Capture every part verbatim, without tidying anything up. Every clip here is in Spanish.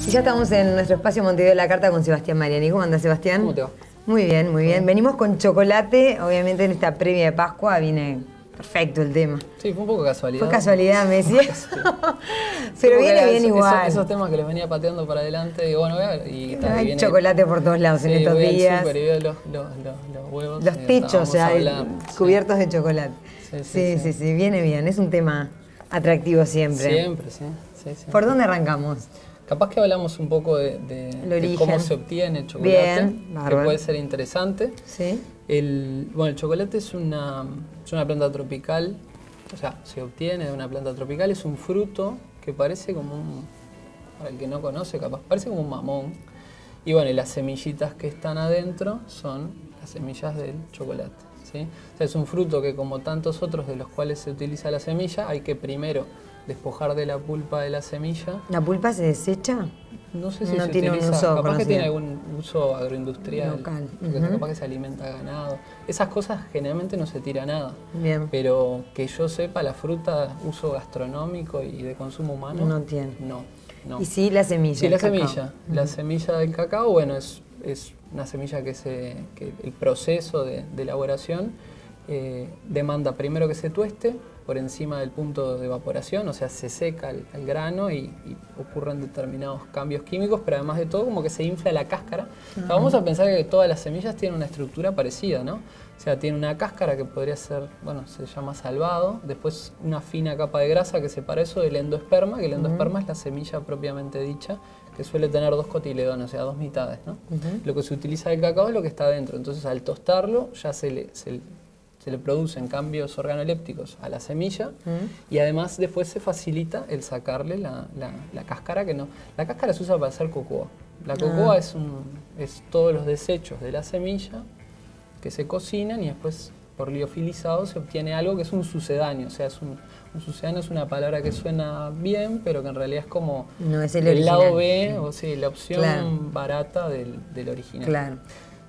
Y ya estamos en nuestro espacio Montevideo La Carta con Sebastián Mariani. ¿Cómo anda, Sebastián? ¿Cómo te va? Muy bien, muy bien. Venimos con chocolate, obviamente en esta previa de Pascua viene perfecto el tema. Sí, fue un poco casualidad. Fue casualidad, me decías. Pero sí, viene bien eso, igual. Esos, esos temas que les venía pateando para adelante, digo, bueno, voy a ver. Y, Hay tal, viene, chocolate por todos lados sí, en estos voy días. Al super y veo los, los, los, los huevos. Los eh, techos, o sea, hablando, cubiertos sí. de chocolate. Sí sí Sí, sí, sí, sí, viene bien. Es un tema atractivo siempre. Siempre, sí. sí, sí. ¿Por dónde arrancamos? Capaz que hablamos un poco de, de, de cómo se obtiene el chocolate, bien, que puede ser interesante. Sí. El, bueno, el chocolate es una, es una planta tropical, o sea, se obtiene de una planta tropical, es un fruto que parece como un, para el que no conoce capaz, parece como un mamón. Y bueno, y las semillitas que están adentro son las semillas del chocolate, ¿sí? O sea, es un fruto que, como tantos otros de los cuales se utiliza la semilla, hay que primero despojar de la pulpa de la semilla. ¿La pulpa se desecha? No sé si no se tiene utiliza, un uso capaz conocido. que tiene algún uso agroindustrial, local, porque uh-huh. capaz que se alimenta ganado. Esas cosas generalmente no se tira nada. Bien. Pero que yo sepa, la fruta, uso gastronómico y de consumo humano, no tiene. No, no. ¿Y sí la semilla? Sí, la cacao. semilla. Uh-huh. La semilla del cacao, bueno, es, es una semilla que, se, que el proceso de, de elaboración eh, demanda primero que se tueste por encima del punto de evaporación, o sea, se seca el, el grano y, y ocurren determinados cambios químicos, pero además de todo como que se infla la cáscara. Uh-huh. O sea, vamos a pensar que todas las semillas tienen una estructura parecida, ¿no? O sea, tiene una cáscara que podría ser, bueno, se llama salvado, después una fina capa de grasa que separa eso del endosperma, que el endosperma uh-huh. es la semilla propiamente dicha, que suele tener dos cotiledones, o sea, dos mitades, ¿no? Uh-huh. Lo que se utiliza del cacao es lo que está adentro, entonces al tostarlo ya se le... Se, se le producen cambios organolépticos a la semilla uh-huh. y además después se facilita el sacarle la, la, la cáscara, que no... La cáscara se usa para hacer cocoa. La cocoa uh-huh. es, un, es todos los desechos de la semilla que se cocinan y después por liofilizado se obtiene algo que es un sucedáneo. O sea, es un, un sucedáneo es una palabra que suena bien, pero que en realidad es como no es el, el lado B, sí. o sí, la opción claro. barata del, del original. Claro.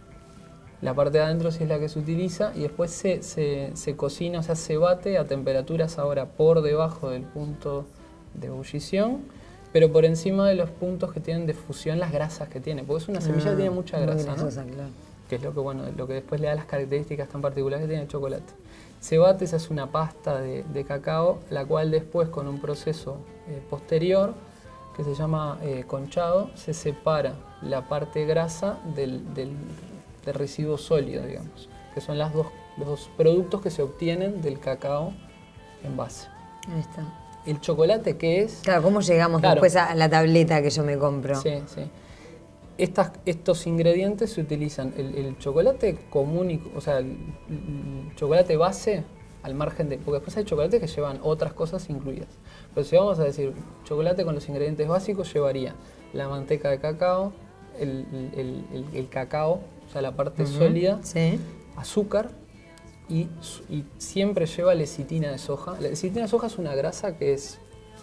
La parte de adentro sí es la que se utiliza y después se, se, se cocina, o sea, se bate a temperaturas ahora por debajo del punto de ebullición, pero por encima de los puntos que tienen de fusión las grasas que tiene, porque es una semilla ah, que tiene mucha grasa, grasosa, ¿no? Claro. Que es lo que, bueno, lo que después le da las características tan particulares que tiene el chocolate. Se bate, se hace una pasta de, de cacao, la cual después con un proceso eh, posterior, que se llama eh, conchado, se separa la parte grasa del... del de residuo sólido, digamos, que son las dos, los dos productos que se obtienen del cacao en base. Ahí está. ¿El chocolate qué es? Claro, ¿cómo llegamos claro. después a la tableta que yo me compro? Sí, sí. Estas, estos ingredientes se utilizan, el, el chocolate común, y, o sea, el, el chocolate base, al margen de... Porque después hay chocolates que llevan otras cosas incluidas. Pero si vamos a decir chocolate con los ingredientes básicos, llevaría la manteca de cacao, el, el, el, el cacao, o sea, la parte uh-huh. sólida, sí. azúcar y, y siempre lleva lecitina de soja. La lecitina de soja es una grasa que es,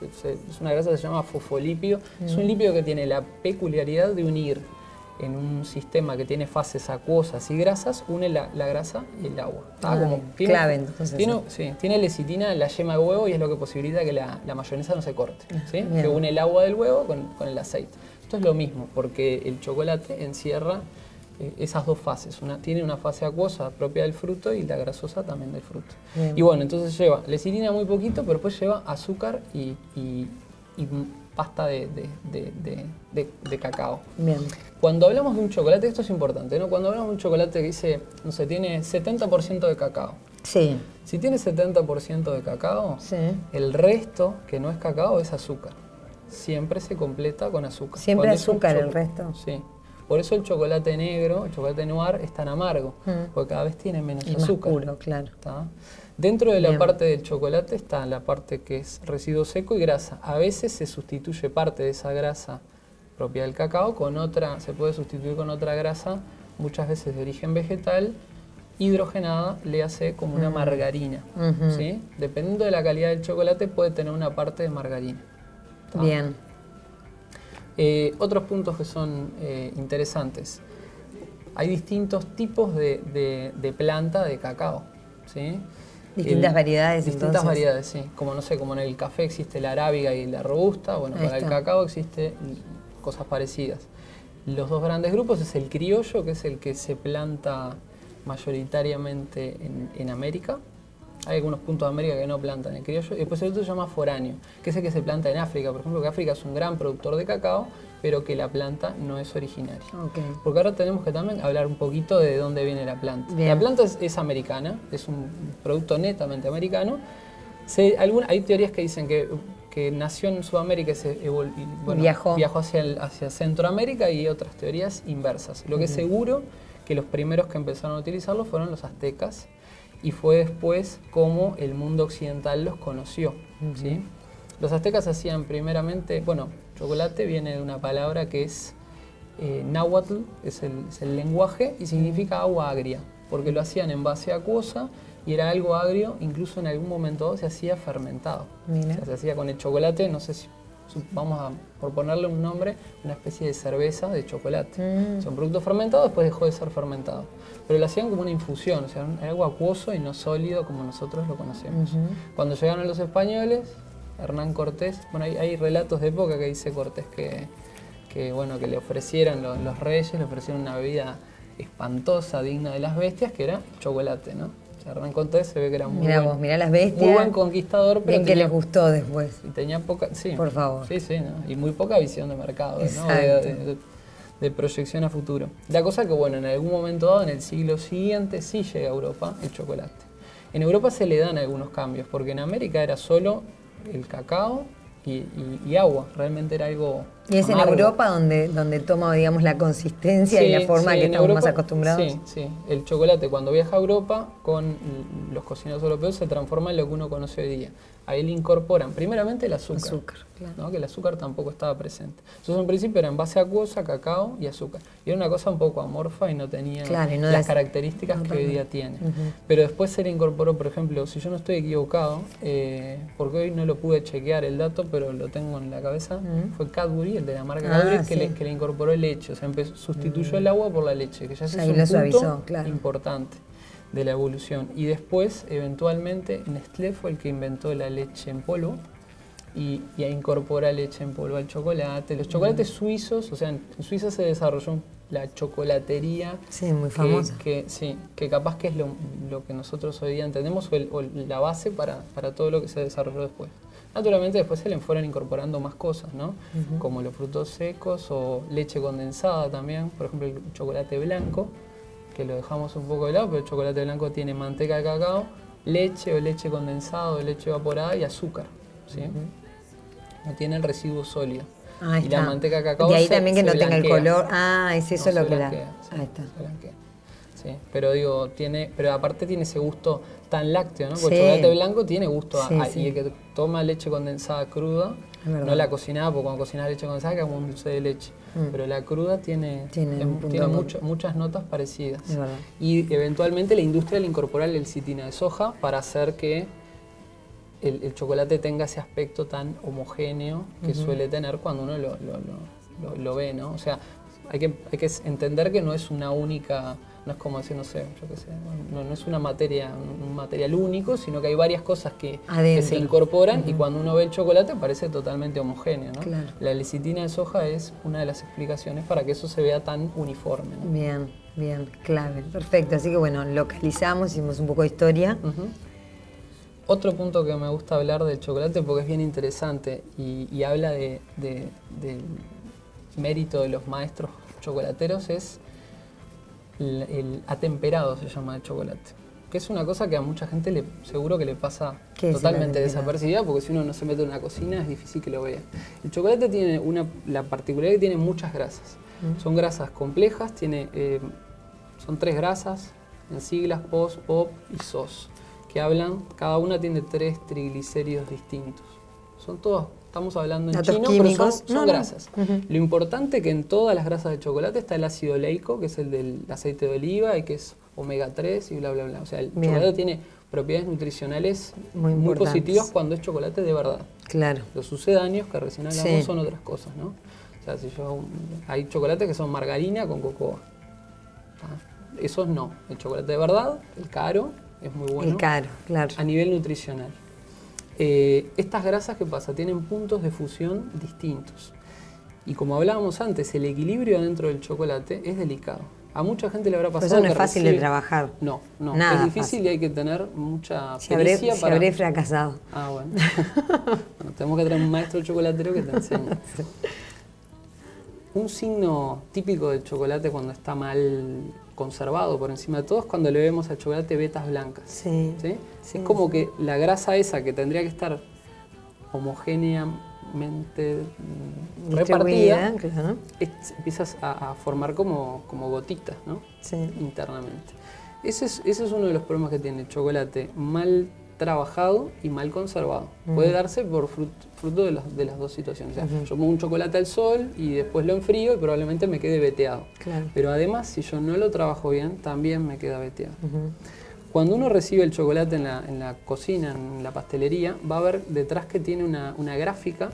es una grasa que se llama fosfolípido. Uh-huh. Es un lípido que tiene la peculiaridad de unir en un sistema que tiene fases acuosas y grasas, une la, la grasa y el agua. Ah, como tiene, clave, entonces. Tiene, sí, tiene lecitina en la yema de huevo y es lo que posibilita que la, la mayonesa no se corte. ¿Sí? Que une el agua del huevo con, con el aceite. Esto es lo mismo, porque el chocolate encierra eh, esas dos fases. Una, tiene una fase acuosa propia del fruto y la grasosa también del fruto. Bien. Y bueno, entonces lleva lecitina muy poquito, pero después lleva azúcar y, y, y pasta de, de, de, de, de, de cacao. Bien. Cuando hablamos de un chocolate, esto es importante, ¿no? Cuando hablamos de un chocolate que dice, no sé, tiene setenta por ciento de cacao. Sí. Si tiene setenta por ciento de cacao, sí. el resto, que no es cacao, es azúcar. Siempre se completa con azúcar. Siempre Cuando azúcar el resto. Sí. Por eso el chocolate negro, el chocolate noir, es tan amargo, mm. porque cada vez tiene menos es azúcar. Más puro, claro. ¿Tá? Dentro de la Bien. parte del chocolate está la parte que es residuo seco y grasa. A veces se sustituye parte de esa grasa propia del cacao con otra, se puede sustituir con otra grasa, muchas veces de origen vegetal, hidrogenada, le hace como una mm. margarina. Uh-huh. ¿Sí? Dependiendo de la calidad del chocolate puede tener una parte de margarina. ¿Tá? Bien. Eh, otros puntos que son eh, interesantes. Hay distintos tipos de, de, de planta de cacao. ¿Sí? Distintas el, variedades, Distintas entonces. variedades, sí. Como, no sé, como en el café existe la arábiga y la robusta, bueno, Ahí para está. el cacao existe cosas parecidas. Los dos grandes grupos es el criollo, que es el que se planta mayoritariamente en, en América. Hay algunos puntos de América que no plantan el criollo. Y después el otro se llama foráneo, que es el que se planta en África. Por ejemplo, que África es un gran productor de cacao, pero que la planta no es originaria. Okay. Porque ahora tenemos que también hablar un poquito de dónde viene la planta. Bien. La planta es, es americana, es un producto netamente americano. Se, algún, hay teorías que dicen que, que nació en Sudamérica y se evol, bueno, viajó, viajó hacia, el, hacia Centroamérica, y otras teorías inversas. Lo que uh-huh. es seguro que los primeros que empezaron a utilizarlo fueron los aztecas, y fue después como el mundo occidental los conoció. Uh-huh. ¿Sí? Los aztecas hacían primeramente, bueno, chocolate viene de una palabra que es eh, náhuatl, es el, es el lenguaje, y significa agua agria, porque lo hacían en base acuosa, y era algo agrio, incluso en algún momento se hacía fermentado. O sea, se hacía con el chocolate, no sé si, vamos a, por ponerle un nombre, una especie de cerveza de chocolate. Mm. O sea, un producto fermentado después dejó de ser fermentado. Pero lo hacían como una infusión, o sea, era algo acuoso y no sólido como nosotros lo conocemos. Uh-huh. Cuando llegaron los españoles, Hernán Cortés, bueno, hay, hay relatos de época que dice Cortés que, que, bueno, que le ofrecieron los, los reyes, le ofrecieron una bebida espantosa, digna de las bestias, que era chocolate, ¿no? Hernán Cortés se ve que era muy, mirá buen, vos, mirá las bestias, muy buen conquistador, pero bien tenía, que les gustó después. Y tenía poca, sí, por favor. Sí, sí, ¿no? Y muy poca visión de mercado, ¿no? de, de, de, de proyección a futuro. La cosa que, bueno, en algún momento dado, en el siglo siguiente, sí llega a Europa el chocolate. En Europa se le dan algunos cambios, porque en América era solo el cacao y, y, y agua, realmente era algo Y es amargo. En Europa donde, donde toma, digamos, la consistencia sí, y la forma sí, que estamos Europa, más acostumbrados. Sí, sí. El chocolate cuando viaja a Europa con los cocineros europeos se transforma en lo que uno conoce hoy día. Ahí le incorporan primeramente el azúcar, azúcar claro. ¿no? Que el azúcar tampoco estaba presente. Entonces en principio era en base acuosa, cacao y azúcar. Y era una cosa un poco amorfa y no tenía claro, y no las es... características no, que hoy día tiene. Uh-huh. Pero después se le incorporó, por ejemplo, si yo no estoy equivocado, eh, porque hoy no lo pude chequear el dato, pero lo tengo en la cabeza, uh-huh. fue Cadbury, el de la marca ah, Cadbury, que, sí. le, que le incorporó leche. O sea, empezó, sustituyó uh-huh. el agua por la leche, que ya es un punto suavizó, claro. importante de la evolución. Y después, eventualmente, Nestlé fue el que inventó la leche en polvo y, y incorpora leche en polvo al chocolate. Los chocolates mm. suizos, o sea, en Suiza se desarrolló la chocolatería. Sí, muy famosa. Que, que, sí, que capaz que es lo, lo que nosotros hoy día entendemos o, el, o la base para, para todo lo que se desarrolló después. Naturalmente después se le fueron incorporando más cosas, ¿no? Uh-huh. Como los frutos secos o leche condensada también, por ejemplo el chocolate blanco, que lo dejamos un poco de lado, pero el chocolate blanco tiene manteca de cacao, leche o leche condensada o leche evaporada y azúcar, ¿sí? Uh-huh. No tiene el residuo sólido. Ah, y la manteca de cacao de ahí se, también que se no blanquea. Tenga el color. Ah, es eso no, lo que blanquea, la... Sí, ahí está. Se blanquea. Sí, pero digo, tiene, pero aparte tiene ese gusto tan lácteo, ¿no? Porque sí. el chocolate blanco tiene gusto a, sí, a, sí. y el que toma leche condensada cruda, no la cocinada, porque cuando cocinas leche condensada queda como un dulce de leche. Mm. Pero la cruda tiene, tiene, es, tiene mucho, muchas notas parecidas. Es verdad. Y eventualmente la industria le incorpora la lecitina de soja para hacer que el, el chocolate tenga ese aspecto tan homogéneo que uh-huh. suele tener cuando uno lo, lo, lo, lo, lo ve, ¿no? O sea, hay que, hay que entender que no es una única... No es como decir, no sé, yo qué sé, no, no es una materia, un material único, sino que hay varias cosas que, que se incorporan uh-huh. y cuando uno ve el chocolate parece totalmente homogéneo, ¿no? Claro. La lecitina de soja es una de las explicaciones para que eso se vea tan uniforme, ¿no? Bien, bien, clave, perfecto. Así que bueno, localizamos, hicimos un poco de historia. Uh-huh. Otro punto que me gusta hablar del chocolate porque es bien interesante y, y habla de, de, del mérito de los maestros chocolateros es El, el atemperado, se llama el chocolate, que es una cosa que a mucha gente le, seguro que le pasa totalmente desapercibida, porque si uno no se mete en una cocina es difícil que lo vea. El chocolate tiene una, la particularidad que tiene muchas grasas. Mm. Son grasas complejas, tiene, eh, son tres grasas, en siglas P O S, P O P y S O S, que hablan, cada una tiene tres triglicéridos distintos. Son todos, estamos hablando en Datos chino, químicos. pero son, son no, grasas. No. Uh-huh. Lo importante es que en todas las grasas de chocolate está el ácido oleico, que es el del aceite de oliva y que es omega tres y bla, bla, bla. O sea, el Bien. chocolate tiene propiedades nutricionales muy, muy positivas cuando es chocolate de verdad. Claro. Los sucedáneos que recién hablamos sí. son otras cosas, ¿no? O sea, si yo, hay chocolates que son margarina con cocoa. ¿Ah? Esos no. El chocolate de verdad, el caro, es muy bueno. El caro, claro. A nivel nutricional. Eh, estas grasas, ¿qué pasa? Tienen puntos de fusión distintos. Y como hablábamos antes, el equilibrio dentro del chocolate es delicado. A mucha gente le habrá pasado. Por eso no que es fácil recibe... de trabajar. No, no. Nada es difícil fácil. y hay que tener mucha Si habré, pericia si para... habré fracasado. Ah, bueno. Bueno, tenemos que traer un maestro chocolatero que te enseñe. Un signo típico del chocolate cuando está mal conservado por encima de todo es cuando le vemos al chocolate vetas blancas. Sí. ¿Sí? Sí, es como sí. que la grasa esa que tendría que estar homogéneamente mm, repartida, claro. es, empiezas a, a formar como, como gotitas, ¿no? Sí. Internamente. Ese es, ese es uno de los problemas que tiene el chocolate mal trabajado y mal conservado. Uh-huh. Puede darse por fruto, fruto de, los, de las dos situaciones. O sea, uh-huh. yo pongo un chocolate al sol y después lo enfrío y probablemente me quede veteado. Claro. Pero además, si yo no lo trabajo bien, también me queda veteado. Uh-huh. Cuando uno recibe el chocolate en la, en la cocina, en la pastelería, va a ver detrás que tiene una, una gráfica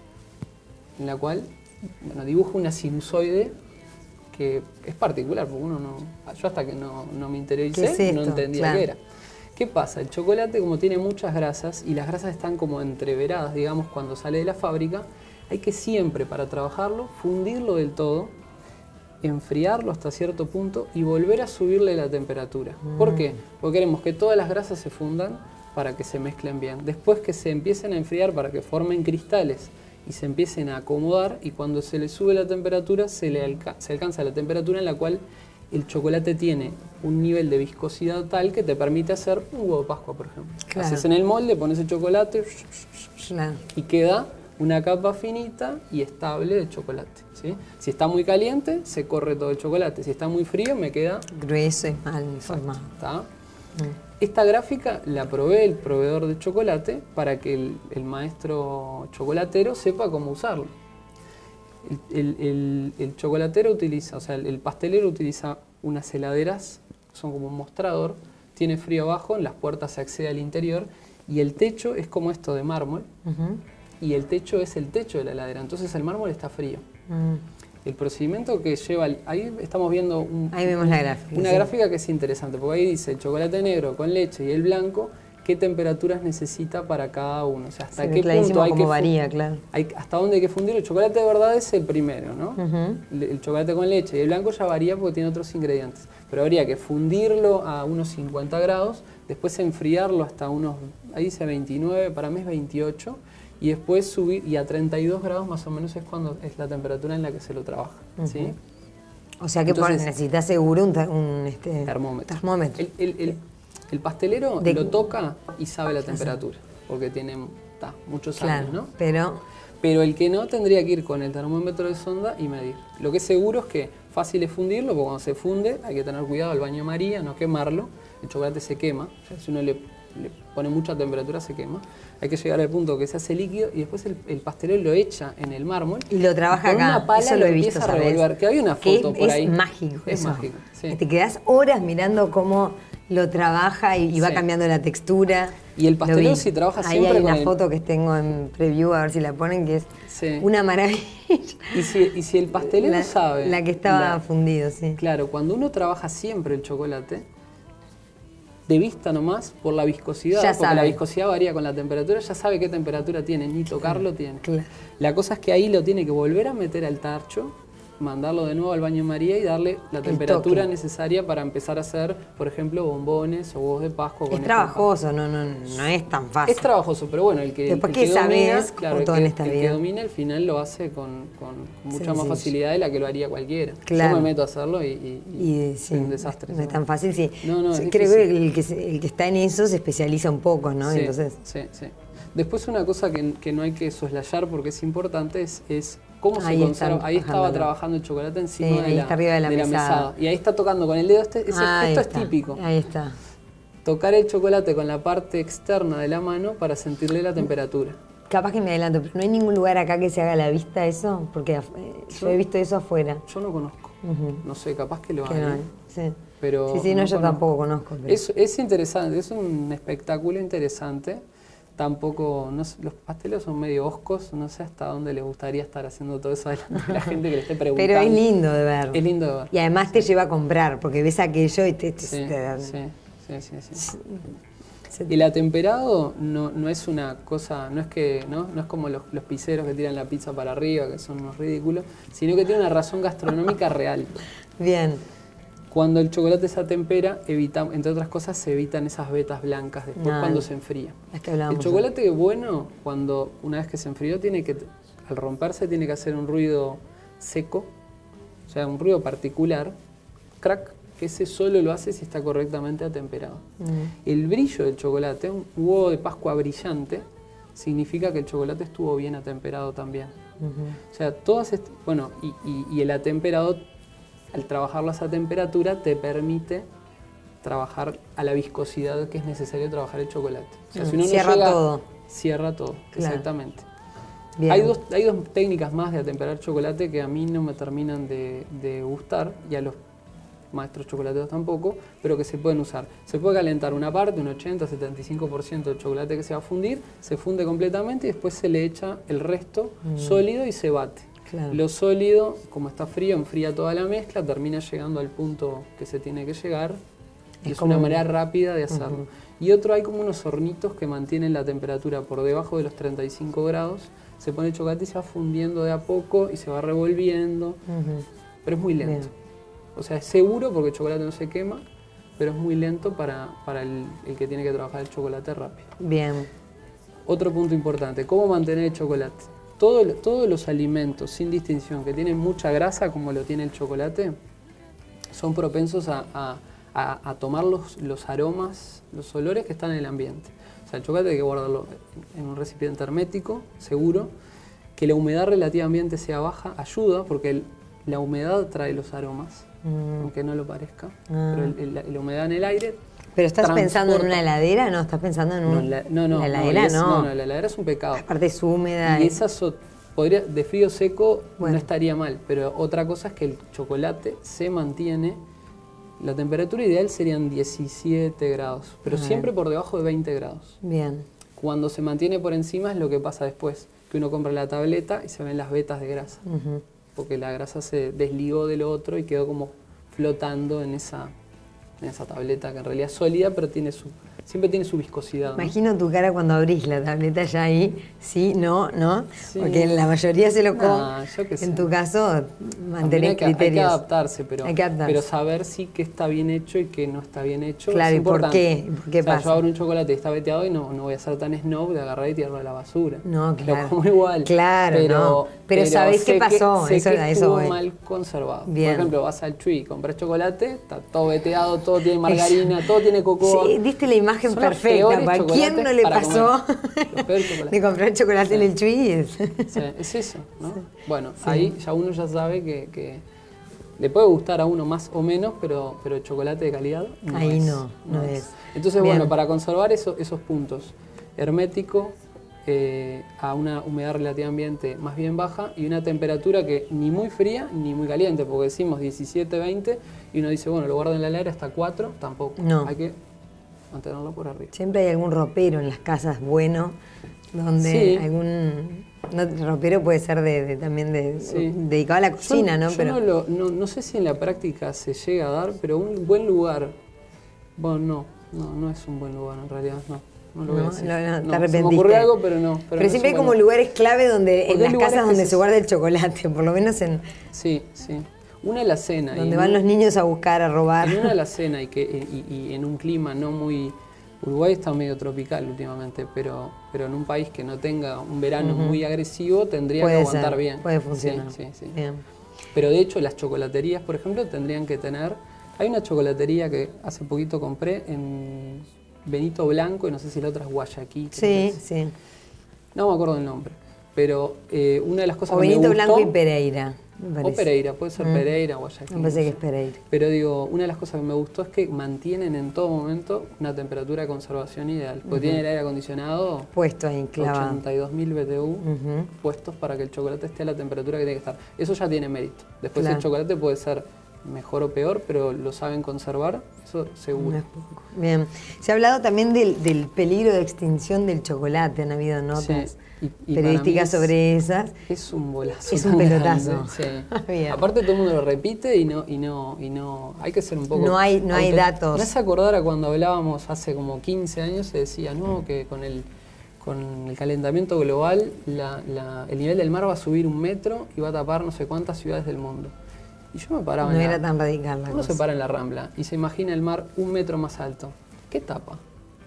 en la cual bueno, dibuja una sinusoide que es particular, porque uno no... Yo hasta que no, no me interioricé, ¿Qué es esto? no entendía Claro. qué era. ¿Qué pasa? El chocolate, como tiene muchas grasas, y las grasas están como entreveradas, digamos, cuando sale de la fábrica, hay que siempre, para trabajarlo, fundirlo del todo, enfriarlo hasta cierto punto y volver a subirle la temperatura. Mm. ¿Por qué? Porque queremos que todas las grasas se fundan para que se mezclen bien. Después que se empiecen a enfriar para que formen cristales y se empiecen a acomodar, y cuando se le sube la temperatura, se, le alca se alcanza la temperatura en la cual el chocolate tiene un nivel de viscosidad tal que te permite hacer un huevo de Pascua, por ejemplo. Claro. Haces en el molde, pones el chocolate claro. y queda una capa finita y estable de chocolate, ¿sí? Si está muy caliente, se corre todo el chocolate. Si está muy frío, me queda... grueso y mal formado. Mm. Esta gráfica la provee el proveedor de chocolate para que el, el maestro chocolatero sepa cómo usarlo. El, el, el, el chocolatero utiliza, o sea, el, el pastelero utiliza unas heladeras, son como un mostrador, tiene frío abajo, en las puertas se accede al interior y el techo es como esto de mármol. Uh-huh. Y el techo es el techo de la heladera, entonces el mármol está frío. Mm. El procedimiento que lleva, ahí estamos viendo un, ahí vemos la gráfica, una sí. gráfica que es interesante, porque ahí dice el chocolate negro con leche y el blanco, qué temperaturas necesita para cada uno, o sea, hasta sí, qué punto hay que varía, claro. hay, hasta dónde hay que fundir. El chocolate de verdad es el primero, ¿no? Uh-huh. el, el chocolate con leche y el blanco ya varía porque tiene otros ingredientes, pero habría que fundirlo a unos cincuenta grados, después enfriarlo hasta unos, ahí dice veintinueve, para mí es veintiocho, y después subir, y a treinta y dos grados más o menos es cuando es la temperatura en la que se lo trabaja, uh-huh. ¿sí? O sea que Entonces, necesitas seguro un, un este, termómetro. termómetro. El, el, el, el pastelero de, lo toca y sabe la temperatura, porque tiene ta, muchos claro, años, ¿no? Pero, pero el que no tendría que ir con el termómetro de sonda y medir. Lo que es seguro es que fácil es fundirlo, porque cuando se funde hay que tener cuidado al baño María, no quemarlo. El chocolate se quema, o sea, si uno le, le pone mucha temperatura se quema. Hay que llegar al punto que se hace líquido y después el, el pastelero lo echa en el mármol. Y lo trabaja y con acá, una pala eso lo he visto, a revolver. Que había una foto que por es ahí. Mágico, es eso. mágico. Sí. Te quedás horas mirando cómo lo trabaja y, y va sí. cambiando la textura. Y el pastelero si trabaja ahí siempre hay con una el... foto que tengo en preview, a ver si la ponen, que es sí. una maravilla. Y si, y si el pastelero la, sabe... La que estaba la, fundido, sí. Claro, cuando uno trabaja siempre el chocolate, de vista nomás, por la viscosidad, ya porque sabe. la viscosidad varía con la temperatura, ya sabe qué temperatura tiene, ni tocarlo claro, tiene. Claro. La cosa es que ahí lo tiene que volver a meter al tarcho, mandarlo de nuevo al baño María y darle la temperatura necesaria para empezar a hacer, por ejemplo, bombones o huevos de Pascua. Es trabajoso, no, no, no es tan fácil. Es trabajoso, pero bueno, el que, el que domina, sabes, claro, el, todo que, en esta el vida. que domina al final lo hace con, con mucha sí, más sí. facilidad de la que lo haría cualquiera. Claro. Yo me meto a hacerlo y, y, y, y sí, es un desastre. No es tan fácil, sí. No, no, sí, es creo difícil. que el, que se, el que está en eso se especializa un poco, ¿no? Sí, Entonces... sí, sí. Después una cosa que, que no hay que soslayar porque es importante es, es cómo ahí se conserva. Ahí estaba trabajando. trabajando el chocolate encima sí, de, ahí la, está arriba de la, de la mesada. mesada. Y ahí está tocando con el dedo. Este, ese gesto es típico. Ahí está. Tocar el chocolate con la parte externa de la mano para sentirle la temperatura. Capaz que me adelanto, pero no hay ningún lugar acá que se haga a la vista eso, porque eh, yo, yo he visto eso afuera. Yo no conozco. Uh-huh. No sé, capaz que lo que hay. No, sí. Pero sí, sí, no, no yo conozco. tampoco conozco. Pero... Es, es interesante, es un espectáculo interesante. Tampoco, no sé, los pasteleros son medio oscos, no sé hasta dónde les gustaría estar haciendo todo eso delante de la gente que le esté preguntando. Pero es lindo de ver. Es lindo de ver. Y además sí. te lleva a comprar, porque ves aquello y te... te, sí, te... Sí, sí, sí, sí. El atemperado no, no es una cosa, no es que no, no es como los, los pizzeros que tiran la pizza para arriba, que son unos ridículos, sino que tiene una razón gastronómica real. Bien. Cuando el chocolate se atempera, evita, entre otras cosas, se evitan esas vetas blancas después Ah, cuando se enfría. es que El hablábamos chocolate bueno, cuando una vez que se enfrió, tiene que, al romperse, tiene que hacer un ruido seco, o sea, un ruido particular, crack, que ese solo lo hace si está correctamente atemperado. Mm. El brillo del chocolate, un huevo de Pascua brillante, significa que el chocolate estuvo bien atemperado también. Uh-huh. O sea, todas est- bueno, y, y, y el atemperado, al trabajarlas a temperatura, te permite trabajar a la viscosidad que es necesario trabajar el chocolate. O sea, Mm, si uno no cierra llega- todo. Cierra todo, Claro. exactamente. Bien. Hay dos, hay dos técnicas más de atemperar chocolate que a mí no me terminan de, de gustar y a los maestros chocolateros tampoco, pero que se pueden usar. Se puede calentar una parte, un ochenta a setenta y cinco por ciento del chocolate que se va a fundir, se funde completamente y después se le echa el resto Mm. sólido y se bate. Claro. Lo sólido, como está frío, enfría toda la mezcla, termina llegando al punto que se tiene que llegar. Y Es es como una un- manera rápida de hacerlo. Ujú. Y otro, hay como unos hornitos que mantienen la temperatura por debajo de los treinta y cinco grados. Se pone el chocolate y se va fundiendo de a poco y se va revolviendo. Ujú. Pero es muy lento. Bien. O sea, es seguro porque el chocolate no se quema, pero es muy lento para, para el, el que tiene que trabajar el chocolate rápido. Bien. Otro punto importante, ¿cómo mantener el chocolate? Todo, todos los alimentos, sin distinción, que tienen mucha grasa, como lo tiene el chocolate, son propensos a, a, a, a tomar los, los aromas, los olores que están en el ambiente. O sea, el chocolate hay que guardarlo en, en un recipiente hermético, seguro. Que la humedad relativamente sea baja ayuda, porque el, la humedad trae los aromas, Mm. aunque no lo parezca. Ah. Pero el- el- la humedad en el aire. ¿Pero estás pensando en transporta- una heladera? No, estás pensando en un... No, la, no, no, la no, heladera y es- no. no, no, la heladera es un pecado. Aparte es húmeda. Y y- esa so- podría, de frío seco Bueno. no estaría mal, pero otra cosa es que el chocolate se mantiene, la temperatura ideal serían diecisiete grados, pero Ah, siempre bien. por debajo de veinte grados. Bien. Cuando se mantiene por encima es lo que pasa después, que uno compra la tableta y se ven las vetas de grasa, Ujú. porque la grasa se desligó de lo otro y quedó como flotando en esa, en esa tableta que en realidad es sólida, pero tiene su, siempre tiene su viscosidad, ¿no? Imagino tu cara cuando abrís la tableta ya ahí, sí, no, no, Sí. porque la mayoría se lo come. Nah, yo qué sé. En tu caso, También mantenés hay que, hay que criterios. adaptarse, pero, Hay que adaptarse. pero saber sí que está bien hecho y que no está bien hecho Claro, es ¿y por importante. qué? ¿Por qué O sea, pasa? yo abro un chocolate y está veteado y no, no voy a ser tan snob de agarrar y tirarlo a la basura. No, claro. Lo como igual. Claro, pero, no. Pero sabés sé qué pasó, Que, sé eso- que a eso estuvo voy. mal conservado. Bien. Por ejemplo, vas al Chuy, compras chocolate, está todo veteado, todo tiene margarina, todo tiene cocoa. Sí, diste la imagen Son los perfecta. peores ¿A quién no chocolates le para pasó comer. Los peores chocolates. de comprar chocolate Sí. en el Chuy? Es- Sí, es eso, ¿no? Bueno, ahí ya uno ya sabe que, que le puede gustar a uno más o menos, pero, pero el chocolate de calidad no Ahí es. no, no es. Entonces, Bien. bueno, para conservar eso- esos puntos, hermético, eh, a una humedad relativamente más bien baja y una temperatura que ni muy fría ni muy caliente, porque decimos diecisiete, veinte y uno dice, bueno, lo guardo en la heladera hasta cuatro, tampoco. No. Hay que mantenerlo por arriba. Siempre hay algún ropero en las casas bueno, donde Sí. algún... No, ropero puede ser de, de- también de, Sí. dedicado a la cocina, Yo- ¿no? yo Pero no, lo- no- no sé si en la práctica se llega a dar, pero un buen lugar. Bueno, no, no, no es un buen lugar en realidad, no. No lo voy a No, decir. no, no, te No, se me arrepentiste. ocurrió algo, pero no. Pero, Pero, no es siempre un hay como buen lugar. lugares clave donde Porque en hay las lugares casas que donde se- se guarda el chocolate, por lo menos en Sí, sí. Una alacena. y donde en van un- los niños a buscar, a robar. En una alacena y, que, y, y en un clima no muy... Uruguay está medio tropical últimamente, pero, pero en un país que no tenga un verano muy agresivo tendría Puede que aguantar ser, bien. puede Sí, funcionar. sí, sí. Bien. Pero de hecho las chocolaterías, por ejemplo, tendrían que tener... Hay una chocolatería que hace poquito compré en Benito Blanco y no sé si la otra es Guayaquil. creo que Sí, es. sí. No me acuerdo el nombre. Pero eh, una de las cosas O que me Benito gustó... Blanco y Pereira, me O parece. Pereira, puede ser Mm. Pereira o Guayaquil. Me parece no que sé. es Pereira. Pero digo, una de las cosas que me gustó es que mantienen en todo momento una temperatura de conservación ideal. Porque tienen el aire acondicionado Puesto ahí, clavado. ochenta y dos mil B T U Ujú. puestos para que el chocolate esté a la temperatura que tiene que estar. Eso ya tiene mérito. Después Claro. el chocolate puede ser mejor o peor, pero lo saben conservar, eso seguro. No es poco. Bien. Se ha hablado también del, del peligro de extinción del chocolate, han habido notas Sí. Y, y periodísticas para mí sobre esas. Es un bolazo. Es un pelotazo. Sí. Aparte todo el mundo lo repite y no, y no, y no. Hay que ser un poco. No hay, no hay datos. Me hace acordar a cuando hablábamos hace como quince años, se decía, no, que con el, con el calentamiento global la, la, el nivel del mar va a subir un metro y va a tapar no sé cuántas ciudades del mundo. Y yo me paraba No en era la, tan radical la Uno cosa. se para en la Rambla y se imagina el mar un metro más alto. ¿Qué tapa?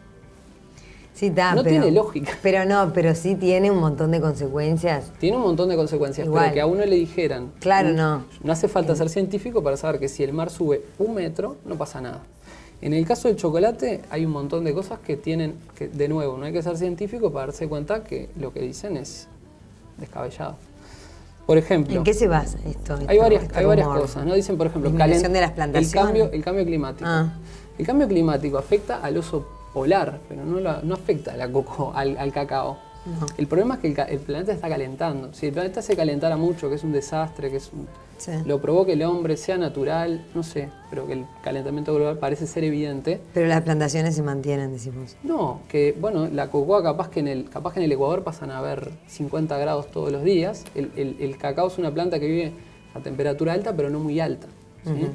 Sí, está, No pero, tiene lógica. Pero no, pero sí tiene un montón de consecuencias. Tiene un montón de consecuencias, Igual. pero que a uno le dijeran... Claro, un- no. No hace falta ser científico para saber que si el mar sube un metro, no pasa nada. En el caso del chocolate hay un montón de cosas que tienen, que de nuevo, no hay que ser científico para darse cuenta que lo que dicen es descabellado. Por ejemplo... ¿En qué se basa esto? Hay Esto- varias, este hay varias rumor? cosas, ¿no? Dicen, por ejemplo, Disminución calen- de las el plantaciones. cambio, el cambio climático. Ah. El cambio climático afecta al oso polar, pero no, la- no afecta a la coco, al, al cacao. No. El problema es que el, ca- el planeta está calentando. Si el planeta se calentara mucho, que es un desastre, que es un- Sí. lo provoque el hombre, sea natural, no sé, pero que el calentamiento global parece ser evidente. Pero las plantaciones se mantienen, decimos. No, que bueno, la cocoa capaz que en el, capaz que en el Ecuador pasan a ver cincuenta grados todos los días. El, el- el cacao es una planta que vive a temperatura alta, pero no muy alta. ¿sí? Ujú.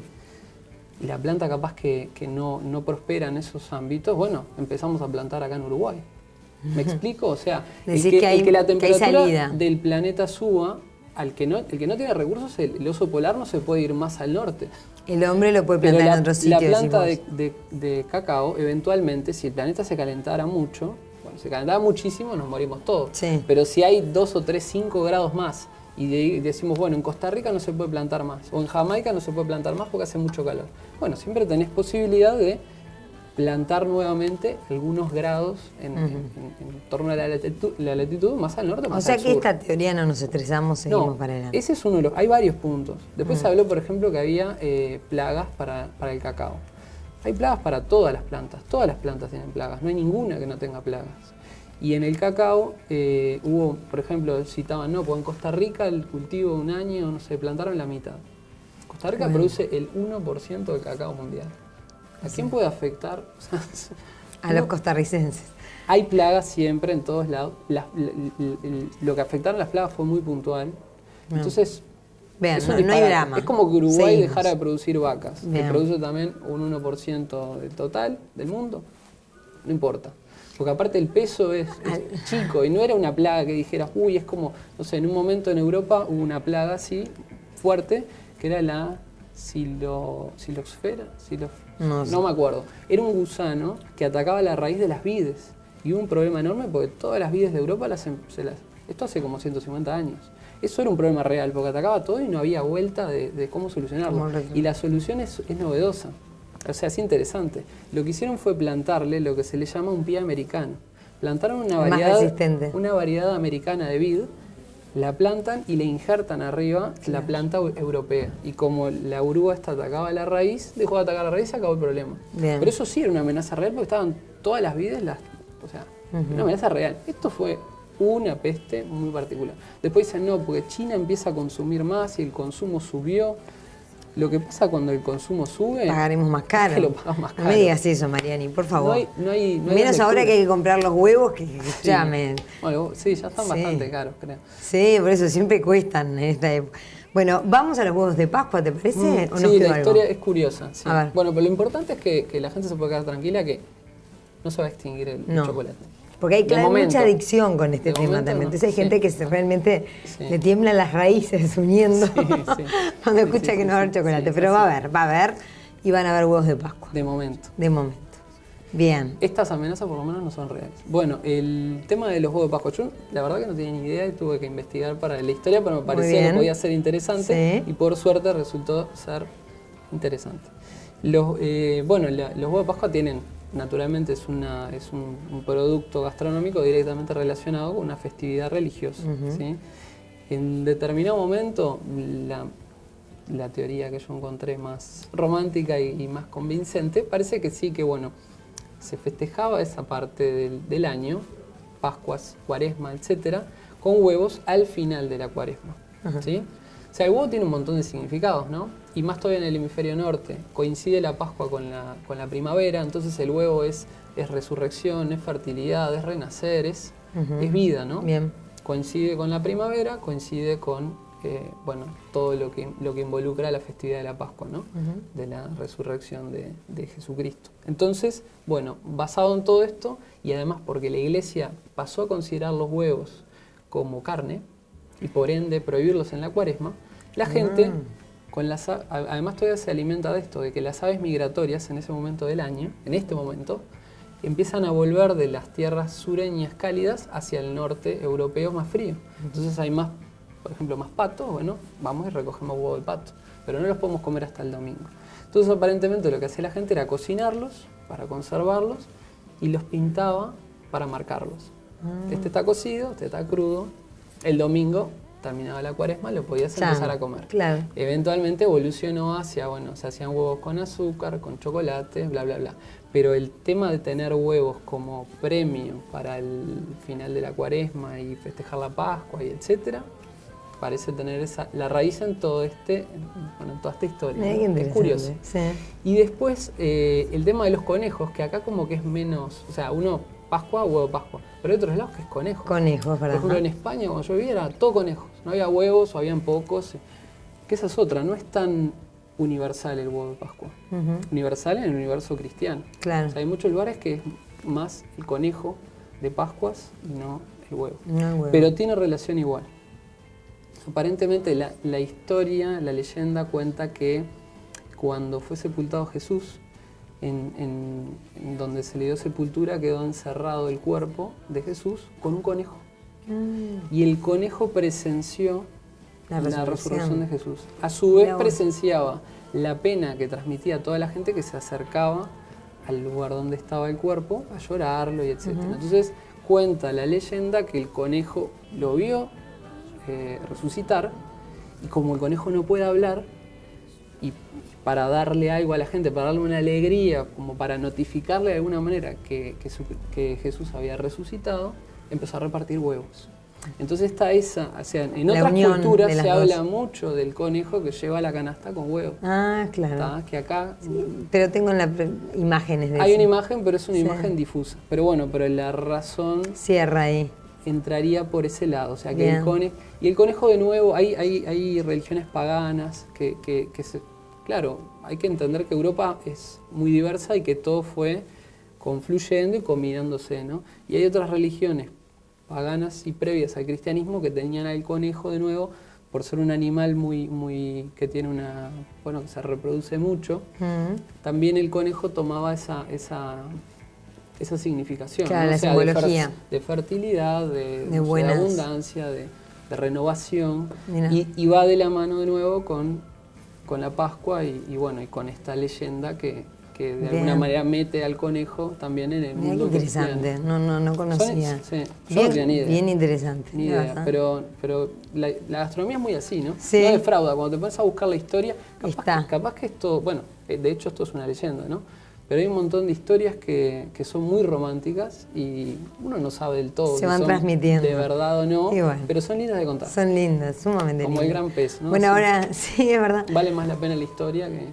Y la planta capaz que, que no, no prospera en esos ámbitos, bueno, empezamos a plantar acá en Uruguay. ¿Me explico? O sea, el Decís que, que hay- el que la que hay temperatura salida. del planeta suba, al que no, el que no tiene recursos, el, el oso polar no se puede ir más al norte. El hombre lo puede Pero plantar la, en otro la sitio, planta de, decimos. de- de cacao, eventualmente, si el planeta se calentara mucho, bueno, se calentara muchísimo, nos morimos todos. Sí. Pero si hay dos o tres, cinco grados más, y de- decimos, bueno, en Costa Rica no se puede plantar más, o en Jamaica no se puede plantar más porque hace mucho calor. Bueno, siempre tenés posibilidad de plantar nuevamente algunos grados en, en- en torno a la latitud, la latitud más al norte, O más sea al que sur. esta teoría no nos estresamos, seguimos No, para adelante. ese es uno de los... Hay varios puntos. Después se habló, por ejemplo, que había eh, plagas para, para el cacao. Hay plagas para todas las plantas. Todas las plantas tienen plagas. No hay ninguna que no tenga plagas. Y en el cacao eh, hubo, por ejemplo, citaban, no, pues en Costa Rica el cultivo de un año, no sé, plantaron la mitad. Costa Rica Bueno. produce el uno por ciento del cacao mundial. ¿A quién puede afectar? O sea, A no- los costarricenses. hay plagas siempre en todos lados. Las- l- l- l- lo que afectaron las plagas fue muy puntual. No. Entonces, Vean, es un no, no hay disparate. drama. Es como que Uruguay Seguimos. dejara de producir vacas, Bien. que produce también un uno por ciento del total del mundo. No importa. Porque aparte el peso es, es chico y no era una plaga que dijeras, uy, es como, no sé, en un momento en Europa hubo una plaga así, fuerte, que era la silo, siloxfera, silo- No sé. no me acuerdo. Era un gusano que atacaba la raíz de las vides. Y hubo un problema enorme porque todas las vides de Europa las, em- se las... Esto hace como ciento cincuenta años. Eso era un problema real, porque atacaba todo y no había vuelta de, de cómo solucionarlo. ¿Cómo lo- Y la solución es, es novedosa. O sea, es interesante. Lo que hicieron fue plantarle lo que se le llama un pie americano. Plantaron una Más variedad, resistente. una variedad americana de vid, la plantan y le injertan arriba la planta eu- europea. Y como la oruga esta atacaba la raíz, dejó de atacar la raíz y se acabó el problema. Bien. Pero eso sí era una amenaza real porque estaban todas las vides, las, o sea, una amenaza real. Esto fue una peste muy particular. Después dicen, no, porque China empieza a consumir más y el consumo subió. Lo que pasa cuando el consumo sube... Pagaremos más caro. es que lo pagamos más No caro. me digas eso, Mariani, por favor. No hay, no hay, no hay Menos ahora lectura. que hay que comprar los huevos que, que Sí. llamen. Bueno, sí, ya están Sí. bastante caros, creo. Sí, por eso siempre cuestan en esta época. Bueno, vamos a los huevos de Pascua, ¿te parece? ¿O nos Mm, sí, quedó la algo? historia es curiosa. sí. A ver. Bueno, pero lo importante es que, que la gente se pueda quedar tranquila que no se va a extinguir el, el No. chocolate. Porque hay De claro, momento. mucha adicción con este De tema momento, también. no. Entonces hay Sí. gente que se, realmente Sí. le tiemblan las raíces uniendo Sí, sí. cuando Sí, escucha sí, que sí, no va a haber sí, chocolate. sí, Pero sí. va a haber, va a haber y van a haber huevos de Pascua. De momento. De momento. Bien. Estas amenazas por lo menos no son reales. Bueno, el tema de los huevos de Pascua, yo la verdad que no tenía ni idea y tuve que investigar para la historia, pero me parecía bien. que podía ser interesante Sí. y por suerte resultó ser interesante. Los, eh, bueno, la- los huevos de Pascua tienen, naturalmente es, una, es un, un producto gastronómico directamente relacionado con una festividad religiosa. ¿sí? En determinado momento, la, la teoría que yo encontré más romántica y, y más convincente, parece que sí, que bueno, se festejaba esa parte del, del año, Pascuas, Cuaresma, etcétera, con huevos al final de la Cuaresma. ¿sí? O sea, el huevo tiene un montón de significados, ¿no? Y más todavía en el hemisferio norte. Coincide la Pascua con la, con la primavera, entonces el huevo es, es resurrección, es fertilidad, es renacer, es, uh-huh. es vida, ¿no? Bien. Coincide con la primavera, coincide con eh, bueno, todo lo que, lo que involucra la festividad de la Pascua, ¿no? Uh-huh. De la resurrección de, de Jesucristo. Entonces, bueno, basado en todo esto, y además porque la Iglesia pasó a considerar los huevos como carne, y por ende prohibirlos en la Cuaresma, la gente, mm. con las, además todavía se alimenta de esto, de que las aves migratorias en ese momento del año, en este momento, empiezan a volver de las tierras sureñas cálidas hacia el norte europeo más frío. Entonces hay más, por ejemplo, más patos, bueno, vamos y recogemos huevo de pato, pero no los podemos comer hasta el domingo. Entonces aparentemente lo que hacía la gente era cocinarlos para conservarlos y los pintaba para marcarlos. Mm. Este está cocido, este está crudo. El domingo, terminaba la Cuaresma, lo podías Chao. empezar a comer. Claro. Eventualmente evolucionó hacia, bueno, se hacían huevos con azúcar, con chocolate, bla, bla, bla. Pero el tema de tener huevos como premio para el final de la Cuaresma y festejar la Pascua y etcétera, parece tener esa, la raíz en todo este, bueno, en toda esta historia. Eh, ¿no? Es curioso. Sí. Y después, eh, el tema de los conejos, que acá como que es menos, o sea, uno Pascua, huevo Pascua. Pero hay otros lados que es conejo. Conejos, ¿verdad? Por ejemplo, en España, cuando yo vivía, era todo conejos. No había huevos o habían pocos. Que esa es otra, no es tan universal el huevo de Pascua. Uh-huh. Universal en el universo cristiano. Claro. O sea, hay muchos lugares que es más el conejo de Pascuas y no el huevo. No el huevo. Pero tiene relación igual. Aparentemente la, la historia, la leyenda cuenta que cuando fue sepultado Jesús, En, en, en donde se le dio sepultura, quedó encerrado el cuerpo de Jesús con un conejo. Mm. Y el conejo presenció la resurrección. la resurrección de Jesús. A su vez presenciaba la pena que transmitía a toda la gente que se acercaba al lugar donde estaba el cuerpo a llorarlo y etcétera. Uh-huh. Entonces cuenta la leyenda que el conejo lo vio eh, resucitar, y como el conejo no puede hablar, y para darle algo a la gente, para darle una alegría, como para notificarle de alguna manera que, que, su, que Jesús había resucitado, empezó a repartir huevos. Entonces está esa, o sea, en la otras culturas se dos. habla mucho del conejo que lleva la canasta con huevos. Ah, claro. ¿Está? Que acá... Sí, pero tengo en la, imágenes de Hay eso. una imagen, pero es una sí. imagen difusa. Pero bueno, pero la razón... Cierra ahí. Entraría por ese lado, o sea, que Bien. el conejo... Y el conejo de nuevo, hay, hay, hay religiones paganas que, que, que se... Claro, hay que entender que Europa es muy diversa y que todo fue confluyendo y combinándose, ¿no? Y hay otras religiones paganas y previas al cristianismo que tenían al conejo de nuevo por ser un animal muy, muy que tiene una, bueno, que se reproduce mucho. Uh-huh. También el conejo tomaba esa, esa, esa significación, claro, ¿no? la o sea, simbología. De, fer, de fertilidad, de, de, o sea, de abundancia, de, de renovación, y, y va de la mano de nuevo con con la Pascua y, y bueno, y con esta leyenda que, que de Bien. alguna manera mete al conejo también en el Bien mundo interesante, cristiano. no, no, no conocía. Son, sí, yo bien, no tenía ni idea. Bien interesante. Ni idea, pero, pero la, la gastronomía es muy así, ¿no? Sí. No defrauda, cuando te pones a buscar la historia, capaz, Está. Que, capaz que esto, bueno, de hecho esto es una leyenda, ¿no? Pero hay un montón de historias que, que son muy románticas y uno no sabe del todo. Se van son transmitiendo. De verdad o no, bueno. pero son lindas de contar. Son lindas, sumamente Como lindas. el gran pez, ¿no? Bueno, sí. ahora sí, es verdad. Vale más la pena la historia que...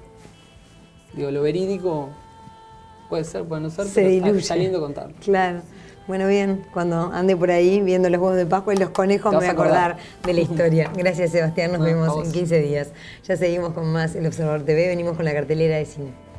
Digo, lo verídico puede ser, puede no ser, Se pero diluye. está, está lindo contarlo. Claro. Bueno, bien, cuando ande por ahí viendo los huevos de Pascua y los conejos me voy a acordar de la historia. Gracias, Sebastián, nos no, vemos en quince días. Ya seguimos con más El Observador T V, venimos con la cartelera de cine.